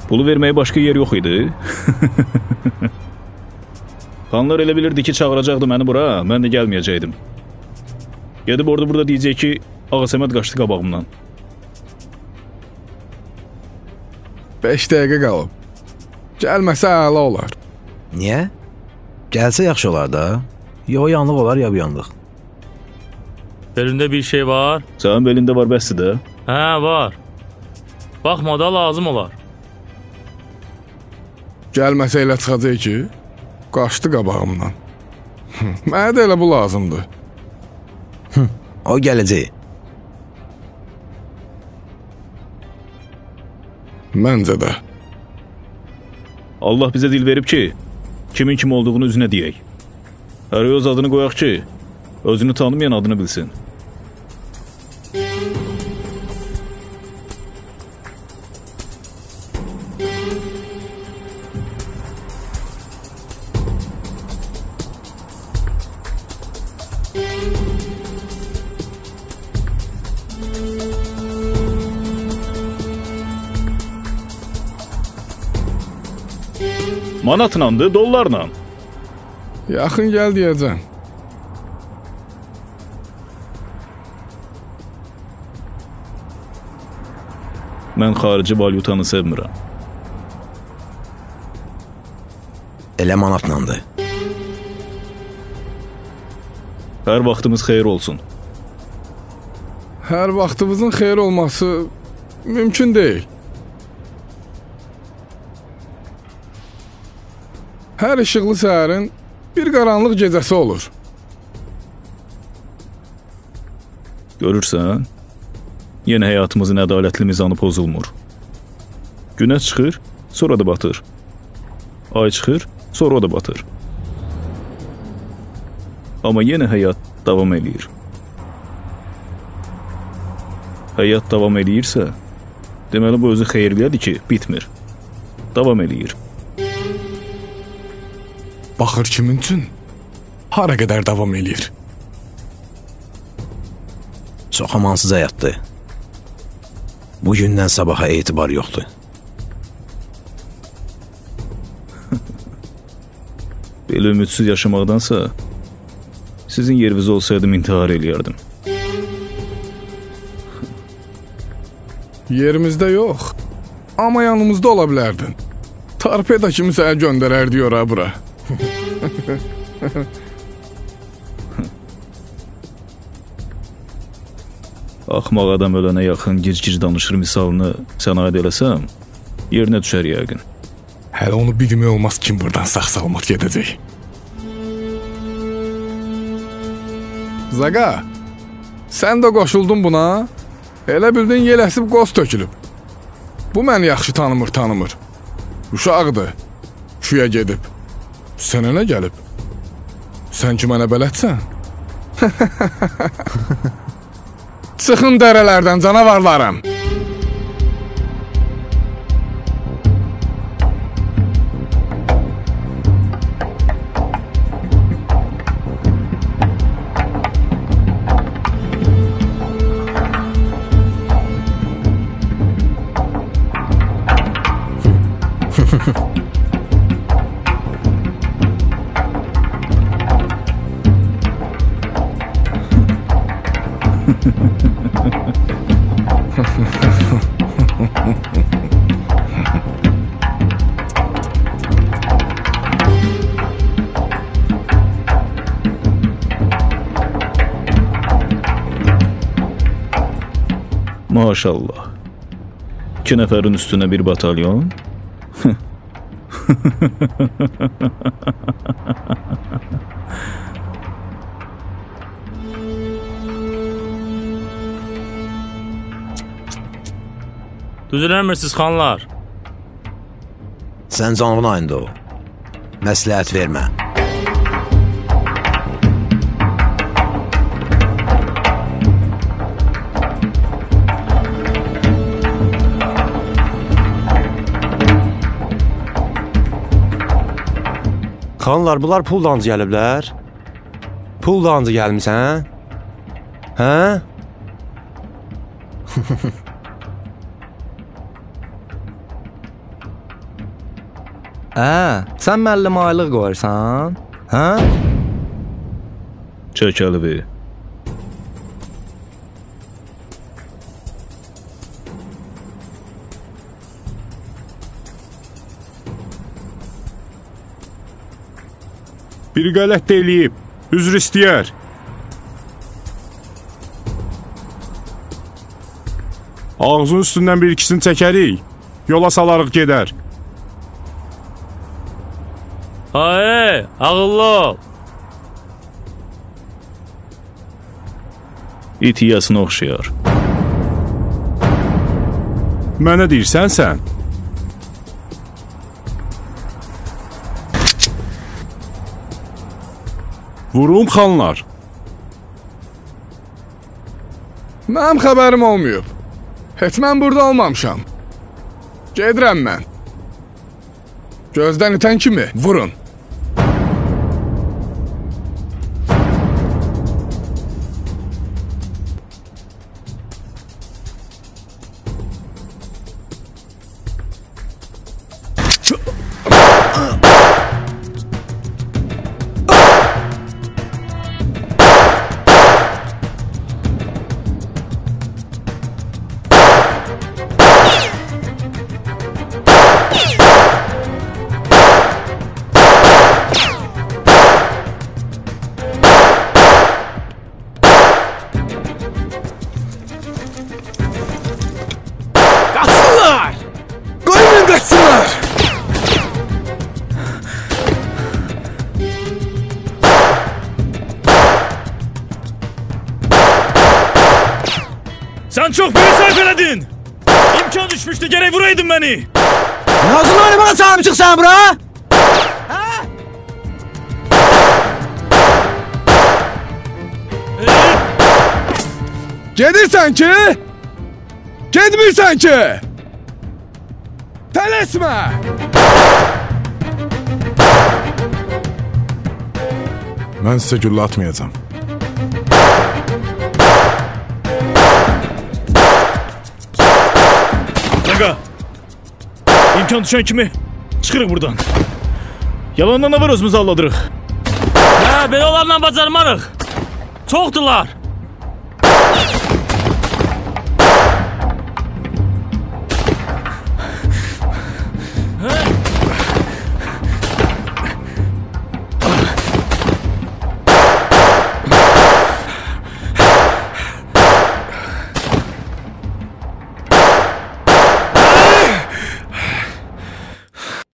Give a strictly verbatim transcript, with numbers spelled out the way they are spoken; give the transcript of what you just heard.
Pulu verməyə başqa yer yox idi. Xanlar elə bilirdi ki, çağıracaqdı məni bura, mən də gəlməyəcəkdim. Gedib orada burada deyəcək ki, Ağa Səməd qaçdı qabağımdan. beş dəqiqə qalıb. Gəlməsə əla olar. Niyə? Gəlsə yaxşı olar da. Ya o yanlıq olar, ya bu yanlıq. Belində bir şey var? Sənin belində var bəsdir də. Hə, var. Baxmada lazım olar. Gəlməsə elə çıxacaq ki, qaçdı qabağımdan. Mənə də elə bu lazımdır. O gələcək. Məncə də. Allah bizə dil verib ki, kimin kim olduğunu üzünə deyək. Hər öz adını qoyaq ki, özünü tanımayan adını bilsin. Manatlandı, dollarla. Yaxın gəl deyəcəm. Mən xarici valyutanı sevmirəm. Elə manatlandı. Hər vaxtımız xeyir olsun. Hər vaxtımızın xeyir olması mümkün deyil. Hər işıqlı səhərin bir qaranlıq gecəsi olur. Görürsən, yenə həyatımızın ədalətli mizanı pozulmur. Günəş çıxır, sonra da batır. Ay çıxır, sonra o da batır. Amma yenə həyat davam eləyir. Həyat davam eləyirsə, deməli bu özü xeyirlidir ki, bitmir. Davam eləyir. Baxır kimin üçün? Hara qədər davam eləyir? Çox amansız həyatdır. Bugündən sabaha etibar yoxdur. Belə ümidsiz yaşamaqdansa, sizin yerinizdə olsaydım intihar eləyərdim. Yerimizdə yox, amma yanımızda ola bilərdin. Torpeda kimi sənə göndərərdi ora bura. Axmaq adam ölənə yaxın gic-gic danışır misalını sən aid eləsəm, yerinə düşər yəqin. Hələ onu bilmək olmaz kim buradan sağ-salamat gedəcək. Zaqa, sən də qoşuldun buna, elə bildin yel əsib qoz tökülüb. Bu məni yaxşı tanımır, tanımır. Uşaqdır, şuya gedib. Sənə nə gəlib? Sən ki mənə bələdsən? Çıxın dərələrdən canavarlarım. Maşallah. İki nəfərin üstünə bir batalyon. Düzülənmirsiniz xanlar. Sən canın ayında o. Məsləhət vermə. Xanlar, bunlar pullancı gəliblər. Pullancı gəlmişsən? Hə? Hə? Hə, sən müəllim aylıq qoyursan? Hə? Çək Əlivi. Biri qələt də eləyib, üzr istəyər. Ağzın üstündən bir ikisini çəkərik, yola salarıq gedər. Ay, ağıllı ol. İt yiyəsinə oxşayar. Mənə deyirsən sən? Vurum xanlar. Mənim xəbərim olmayıb. Heç mən burada olmamışam. Gedirəm mən. Gözdən itən kimi vurun. Qaçsınlar! Qoyun qaçsınlar! Sən çox böyük səhv elədin. İmkan düşmüşdü, gərək vuraydın məni. Nazlı oynamana çağırmışıq sən bura? Gedirsən ki? Gedmirsən ki? Tələsmə! Mən sizə güllə atmayacam. Qaqa, imkan düşən kimi çıxırıq buradan. Yalandan da var özümüzü alladırıq. Hə, belə onlarla bacarmarıq. Çoxdular.